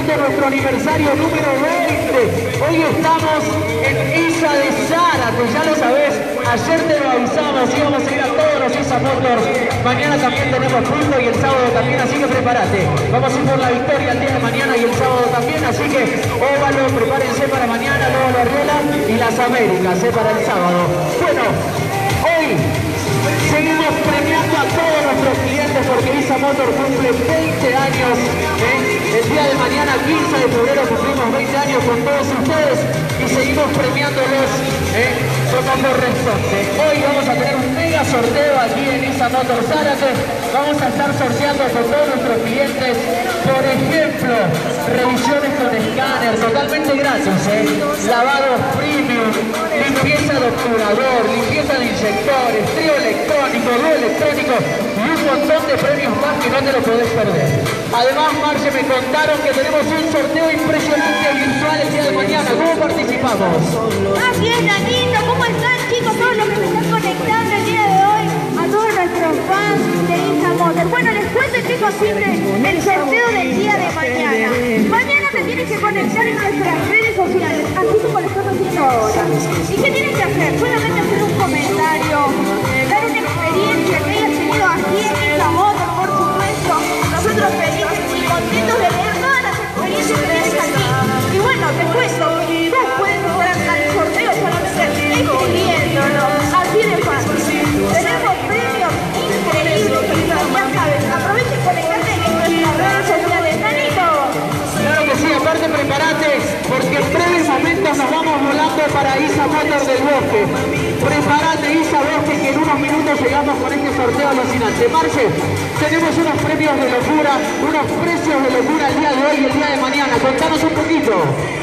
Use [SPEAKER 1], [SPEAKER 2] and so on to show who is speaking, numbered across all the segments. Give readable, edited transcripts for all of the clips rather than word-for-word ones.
[SPEAKER 1] celebrando nuestro aniversario número 20. Hoy estamos en Isa de Zárate, ya lo sabés. Ayer te lo avisamos, íbamos a ir a todos los Isa Motors. Mañana también tenemos punto y el sábado también, así que prepárate. Vamos a ir por la victoria el día de mañana y el sábado también, así que óvalo, prepárense para mañana, luego la Arriola y las Américas, para el sábado. Bueno, hoy seguimos premiando a todos nuestros clientes porque Isa Motor cumple 20 años. El día de mañana, 15 de febrero, cumplimos 20 años con todos ustedes y seguimos premiándolos como corresponde. Hoy vamos a tener un mega sorteo aquí en Isa Motor Zárate. Vamos a estar sorteando con todos nuestros clientes, por ejemplo, revisiones con escáner, totalmente gratis, lavados premium, limpieza de obturador, limpieza de inyectores, trío electrónico, dúo electrónico y un montón de premios más que no te lo podés perder. Además, Marce, me contaron que tenemos un sorteo impresionante virtual el día de mañana. ¿Cómo participamos?
[SPEAKER 2] Así es, Danito. ¿Cómo están, chicos? Todos los que se están conectando el día de hoy, a todos nuestros fans de Isa Motor. Bueno, les cuento en qué consiste el sorteo del día de mañana. Mañana te tienes que conectar en nuestras redes sociales, así como lo estás haciendo ahora. ¿Y qué tienes que hacer? Solamente hacer un comentario, dar una experiencia que hayas tenido aquí en Isa Motor, por supuesto. Nosotros felices y contentos de leer todas las experiencias que tienes aquí. Y bueno, te cuento, tú puedes entrar al sorteo solamente escribiéndolo, así de fácil. Tenemos premios increíbles, ya sabes, aprovecha y conectate en nuestras redes sociales. Danito.
[SPEAKER 1] Claro que sí, aparte prepárate, porque en breves momentos nos vamos volando para Isa Motor del Bosque. Prepárate, Isa Bosque, que en unos minutos llegamos con este sorteo alucinante. Marce, tenemos unos premios de locura, unos precios de locura el día de hoy y el día de mañana. Contanos un poquito.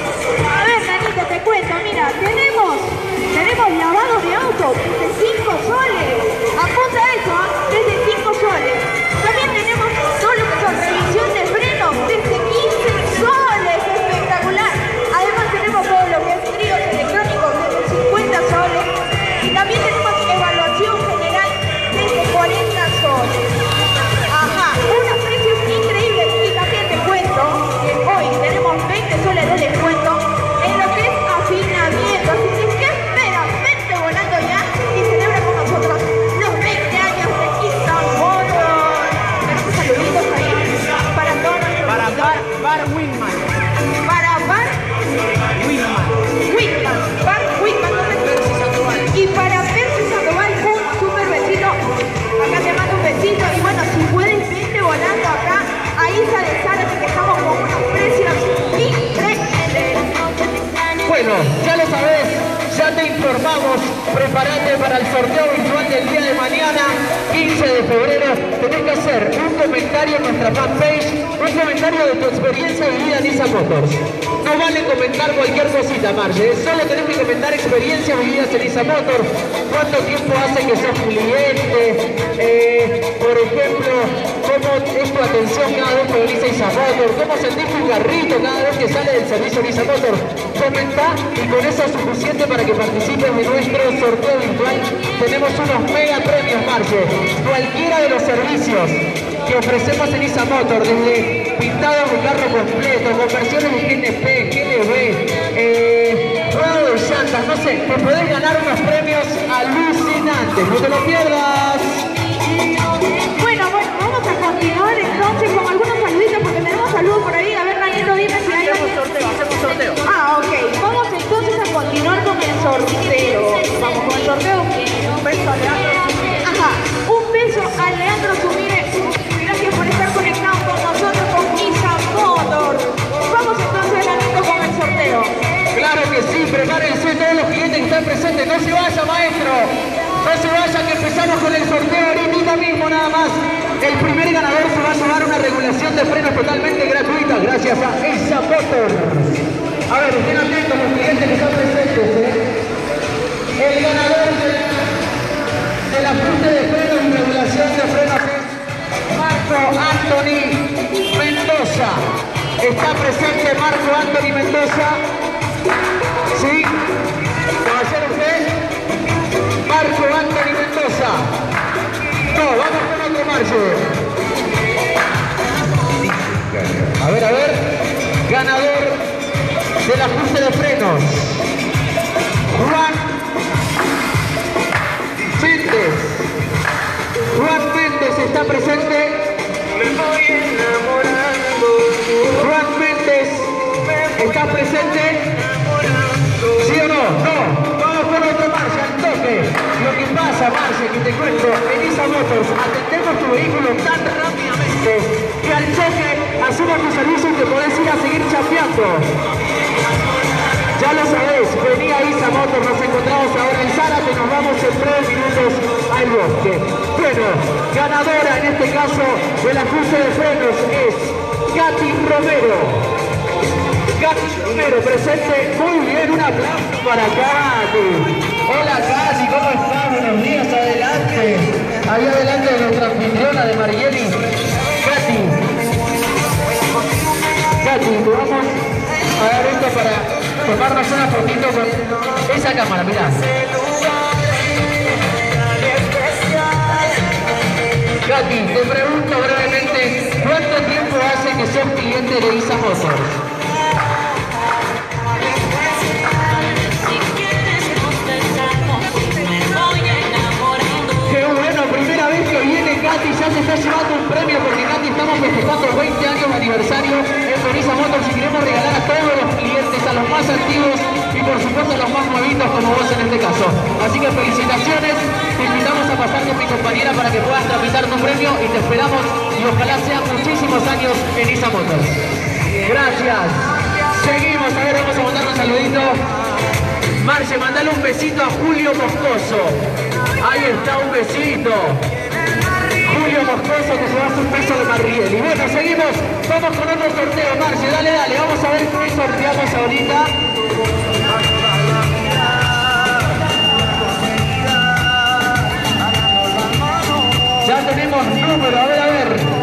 [SPEAKER 2] A ver, Danito, te cuento, mira, tenemos lavado de auto desde 5 soles. Apunta eso, desde 5 soles. También tenemos todo lo que son revisión de frenos desde 15 soles. Espectacular. Además tenemos todo lo que es tríos electrónicos desde 50 soles. Y también tenemos evaluación general desde 40 soles. Ajá, unos precios increíbles. Y también te cuento que hoy tenemos 20 soles de descuento en lo que es afinamiento. Así que, ¿qué esperas? Vente volando ya y celebra con nosotros los 20 años de Isa Motor. Tenemos saluditos ahí para todos nuestros
[SPEAKER 1] Bar Winman.
[SPEAKER 2] Para Bar Whitman. Bar Whitman, no me... Y para Percy Sandoval, un super besito. Acá te mando un besito. Y bueno, si puedes, vente volando acá a Isa de Zárate, que estamos con unos precios increíbles.
[SPEAKER 1] Bueno, ya lo sabés, ya te informamos. Prepárate para el sorteo virtual del día de mañana, 15 de febrero. Tenés que hacer un comentario en nuestra fanpage, un comentario de tu experiencia vivida en Isa Motors. No vale comentar cualquier cosita, Marge, solo tenés que comentar experiencias vividas en Isa Motors. ¿Cuánto tiempo hace que sos cliente? Por ejemplo, ¿cómo es tu atención cada vez que venís a Isa Motors? ¿Cómo sentís tu carrito cada vez que sale del servicio de Isa Motors? Comenta y con eso es suficiente para que participes de nuestro sorteo virtual. Tenemos unos mega premios, Marge. Cualquiera de los servicios que ofrecemos en Isa Motor, desde pintado de carro completo, conversiones de GNP, GLB, ruedo de llantas, no sé, te podés ganar unos premios alucinantes. No te lo pierdas.
[SPEAKER 2] Bueno, vamos a continuar entonces con algunos saluditos porque tenemos saludos por ahí. A ver, Danilo, dime si hay alguien.
[SPEAKER 1] Hacemos sorteo.
[SPEAKER 2] Ah, ok. Vamos entonces a continuar con el sorteo. Vamos con el sorteo. Un beso a Leandro. Ajá. Un beso a Leandro Sumire. Gracias por estar conectado con nosotros con Isa Motor. Vamos entonces, Danilo, con el sorteo.
[SPEAKER 1] Claro que sí, prepárense todos los clientes que están presentes. No se vaya, maestro. No se vaya, que empezamos con el sorteo ahorita mismo nada más. El primer ganador se va a llevar una regulación de frenos totalmente gratuita gracias a Isa Motor. A ver, estén atentos los clientes que están presentes. El ganador del ajuste de frenos y regulación de frenos es Marco Anthony Mendoza. Está presente Marco Anthony Mendoza. ¿Sí? ¿Caballero usted? Marco Anthony Mendoza. No, vamos con otro Marco. A ver. el ajuste de frenos. Juan Méndez. Juan Méndez está presente. Juan Méndez está presente. ¿Sí o no? No. Vamos con otro Marce al toque. Lo que pasa, Marce, que te cuento, en ISA Motors atendemos tu vehículo tan rápidamente que al choque asumo tu servicio y te podés ir a seguir chapeando. Ya lo sabés, vení a ISA Motors, nos encontramos ahora en Zárate, nos vamos en 3 minutos al bosque. Bueno, ganadora en este caso del ajuste de frenos es Katy Romero. Katy Romero presente, muy bien, un aplauso para Katy. Hola Katy, ¿cómo estás? Buenos días, adelante. Ahí adelante de nuestra anfitriona de Marieli. Katy, te vamos a dar esto para tomarnos una fotito con esa cámara, mirá. Katy, te pregunto brevemente, ¿cuánto tiempo hace que sos cliente de ISA Motors? Qué bueno, primera vez que viene Katy, ya se está llevando un premio porque Katy estamos festejando 20 años de aniversario en ISA Motors y queremos regalar a todos los clientes, a los más antiguos y por supuesto a los más nuevitos como vos en este caso. Así que felicitaciones, te invitamos a pasar con mi compañera para que puedas tramitar tu premio y te esperamos y ojalá sean muchísimos años en ISA Motors. Gracias. Seguimos, a ver, vamos a mandar un saludito. Marce, mandale un besito a Julio Moscoso. Ahí está, un besito. Julio Moscoso que se va a hacer un beso de Marieli. Y bueno, seguimos, vamos con otro sorteo, Marce, dale, vamos a ver qué sorteamos ahorita. Ya tenemos número, a ver.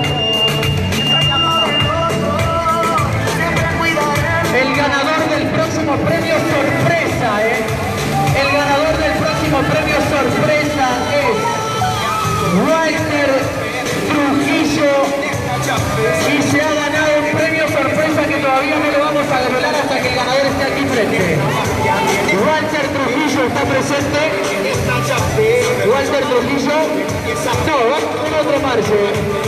[SPEAKER 1] El ganador del próximo premio sorpresa, El ganador del próximo premio sorpresa es Walter Trujillo y se ha ganado un premio sorpresa que todavía no lo vamos a revelar hasta que el ganador esté aquí frente. Walter Trujillo está presente. Walter Trujillo. No, vamos con otro Marce.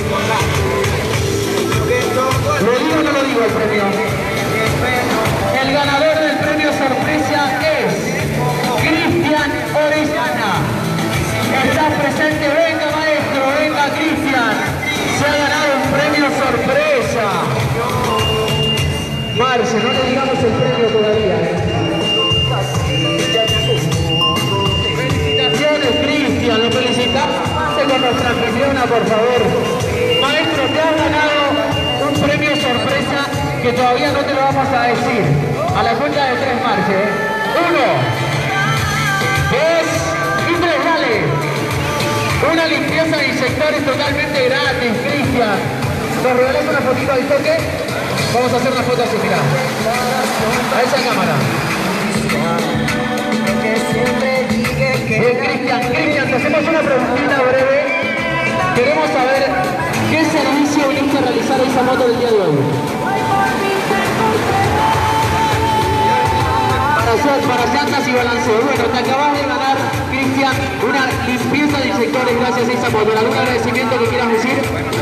[SPEAKER 1] ¿Lo digo o no lo digo el premio? El ganador del premio sorpresa es Cristian Orellana. Estás presente, venga maestro, venga Cristian. Se ha ganado un premio sorpresa. Marce, no le digamos el premio todavía. Felicitaciones Cristian, lo felicitamos con nuestra anfitriona, por favor. Maestro, te has ganado un premio sorpresa que todavía no te lo vamos a decir. A la cuenta de 3, Marce. 1, 2 y 3, dale. Una limpieza de inyectores totalmente gratis, Cristian. ¿Nos regalás una fotito al toque? Vamos a hacer una foto así, mirá. A esa cámara. Bien, Cristian, te hacemos una preguntita breve. Queremos saber qué servicio viniste a realizar ISA Motors el día de hoy. Para llantas y balanceo. Bueno, te acabas de ganar, Cristian, una limpieza de inyectores gracias a ISA Motors. ¿Algún agradecimiento que quieras decir?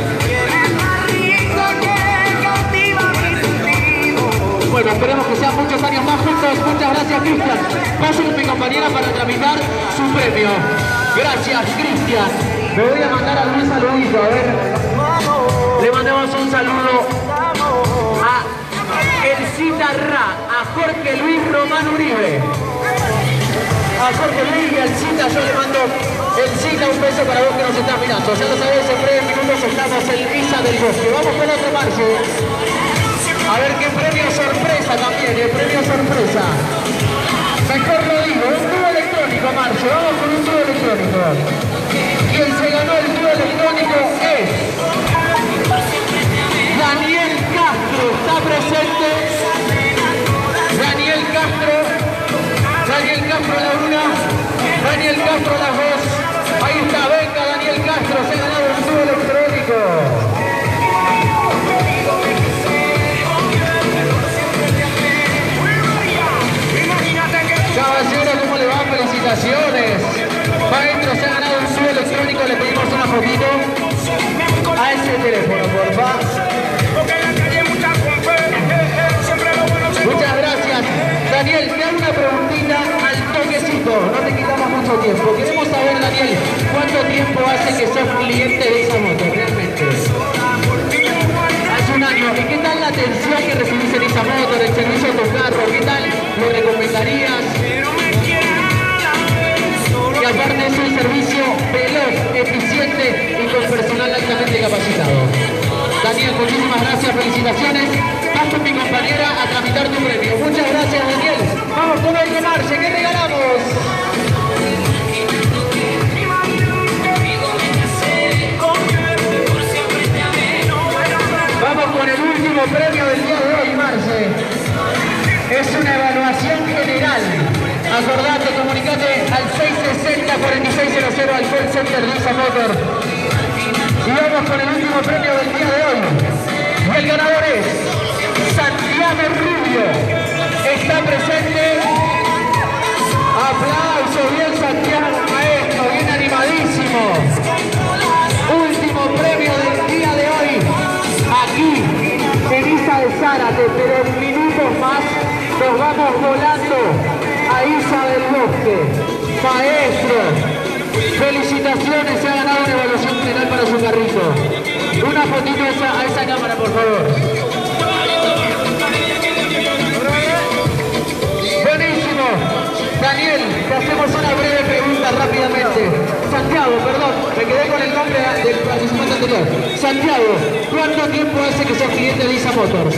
[SPEAKER 1] Bueno, esperemos que sean muchos años más juntos. Muchas gracias, Cristian. Paso con mi compañera para tramitar su premio. Gracias, Cristian. Me voy a mandar algún saludito, a ver. Le mandamos un saludo a Elcita Ra, a Jorge Luis Román Uribe. A Jorge Luis y Elcita, yo le mando Elcita un beso para vos que nos estás mirando. Ya lo sabés, en breves minutos estamos en ISA del Bosque. Vamos con otro Marce. A ver qué premio sorpresa también, premio sorpresa. Mejor lo digo, un dúo electrónico, Marce. Vamos con un dúo electrónico. Quien se ganó el dúo electrónico es Daniel Castro. Está presente Daniel Castro a la 1, Daniel Castro a las 2. Ahí está, venga Daniel Castro, se ha ganado un dúo electrónico. felicitaciones. Maestro, se ha ganado un sub electrónico, le pedimos una fotito a ese teléfono, por favor. Muchas gracias. Daniel, te hago una preguntita al toquecito, no te quitamos mucho tiempo. Queremos saber, Daniel, ¿cuánto tiempo hace que sos cliente de esa moto realmente? Hace un año. ¿Y qué tal la atención que recibís en esa moto, el servicio de tu carro? ¿Qué tal lo recomendarías? Y aparte es un servicio veloz, eficiente y con personal altamente capacitado. Daniel, muchísimas gracias, felicitaciones. Vas con mi compañera a tramitar tu premio. Muchas gracias, Daniel. Vamos con el que marche, ¿qué regalamos? Vamos con el último premio del día de hoy, Marce. Es una evaluación general. Acordate, comunicate al 660-4600 al call center de ISA Motor. Y vamos con el último premio del día de hoy. Y el ganador es Santiago Rubio. Está presente. Aplausos, bien Santiago, maestro, bien animadísimo. Último premio del día de hoy. Aquí, en Isa de Zárate, pero en minutos más nos vamos volando a Isa del Bosque. Maestro, felicitaciones, se ha ganado una evaluación general para su carrito. Una fotito a esa cámara, por favor. Buenísimo. Daniel, te hacemos una breve pregunta rápidamente. Santiago, perdón, me quedé con el nombre del participante anterior. Santiago, ¿cuánto tiempo hace que sos cliente de ISA Motors?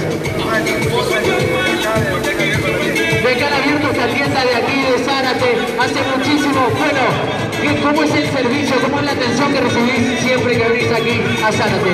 [SPEAKER 1] De cara abierto esta tienda de aquí de Zárate, hace muchísimo. Bueno, ¿cómo es el servicio? ¿Cómo es la atención que recibís siempre que venís aquí a Zárate?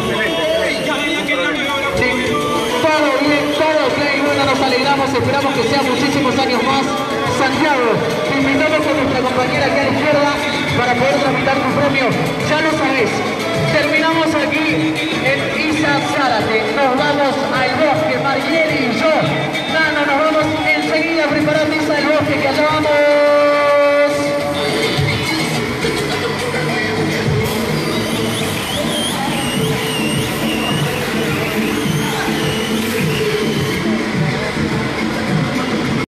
[SPEAKER 1] Sí, todo bien, todo ok. Bueno, nos alegramos, esperamos que sean muchísimos años más. Santiago, te invitamos con nuestra compañera aquí a la izquierda para poder tramitar tu premio. Ya lo sabés, terminamos aquí en Isa Zárate. Nos vamos al bosque, Marieli y yo. Nano, nos vamos enseguida preparando